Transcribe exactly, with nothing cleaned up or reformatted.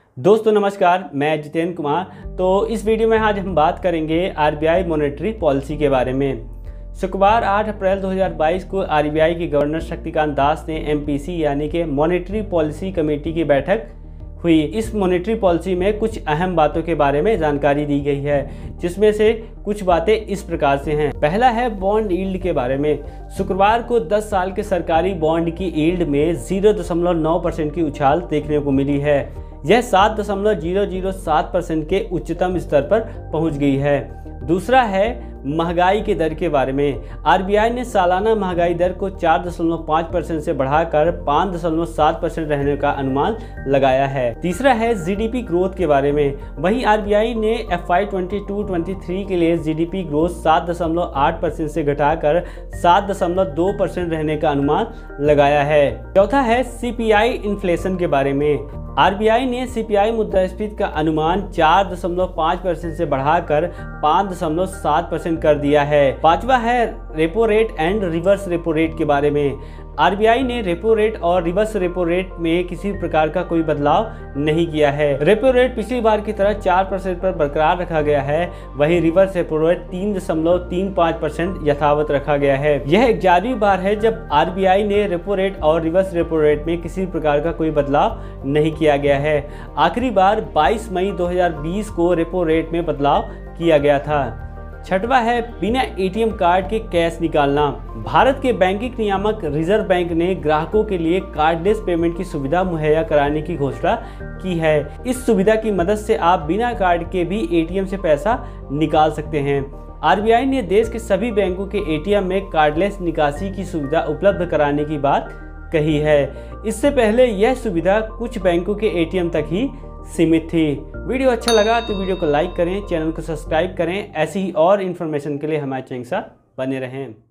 दोस्तों नमस्कार, मैं जितेंद्र कुमार। तो इस वीडियो में आज हम बात करेंगे आरबीआई मॉनेटरी पॉलिसी के बारे में। शुक्रवार आठ अप्रैल दो हज़ार बाईस को आरबीआई के गवर्नर शक्तिकांत दास ने एमपीसी यानी कि मॉनेटरी पॉलिसी कमेटी की बैठक हुई। इस मॉनेटरी पॉलिसी में कुछ अहम बातों के बारे में जानकारी दी गई है, जिसमें से कुछ बातें इस प्रकार से हैं। पहला है बॉन्ड यील्ड के बारे में। शुक्रवार को दस साल के सरकारी बॉन्ड की यील्ड में जीरो दशमलव नौ परसेंट की उछाल देखने को मिली है। यह सात दशमलव जीरो जीरो सात परसेंट के उच्चतम स्तर पर पहुंच गई है। दूसरा है महंगाई के दर के बारे में। आरबीआई ने सालाना महंगाई दर को चार दशमलव पाँच परसेंट से बढ़ाकर पाँच दशमलव सात परसेंट रहने का अनुमान लगाया है। तीसरा है जीडीपी ग्रोथ के बारे में। वहीं आरबीआई ने F I twenty two twenty three के लिए जीडीपी ग्रोथ सात दशमलव आठ परसेंट से घटाकर सात दशमलव दो परसेंट रहने का अनुमान लगाया है। चौथा है सीपीआई इन्फ्लेशन के बारे में। आरबीआई ने सीपीआई मुद्रास्फीति का अनुमान चार दशमलव पाँच परसेंट से बढ़ाकर पाँच दशमलव सात परसेंट कर दिया है। पांचवा है repo rate and reverse repo rate के बारे में। आरबीआई ने रेपो रेट और रिवर्स रेपो रेट में किसी प्रकार का कोई बदलाव नहीं किया है। रेपो रेट पिछली बार की तरह चार परसेंट पर बरकरार रखा गया है, वहीं रिवर्स रेपो रेट तीन दशमलव तीन पाँच परसेंट यथावत रखा गया है। यह ग्यारहवीं बार है जब आरबीआई ने रेपो रेट और रिवर्स रेपो रेट में किसी प्रकार का कोई बदलाव नहीं किया गया है। आखिरी बार बाईस मई दो हज़ार बीस को रेपो रेट में बदलाव किया गया था। छठवा है बिना एटीएम कार्ड के कैश निकालना। भारत के बैंकिंग नियामक रिजर्व बैंक ने ग्राहकों के लिए कार्डलेस पेमेंट की सुविधा मुहैया कराने की घोषणा की है। इस सुविधा की मदद से आप बिना कार्ड के भी एटीएम से पैसा निकाल सकते हैं। आरबीआई ने देश के सभी बैंकों के एटीएम में कार्डलेस निकासी की सुविधा उपलब्ध कराने की बात कही है। इससे पहले यह सुविधा कुछ बैंकों के एटीएम तक ही सीमित थी। वीडियो अच्छा लगा तो वीडियो को लाइक करें, चैनल को सब्सक्राइब करें। ऐसी ही और इन्फॉर्मेशन के लिए हमारे चैनल के साथ बने रहें।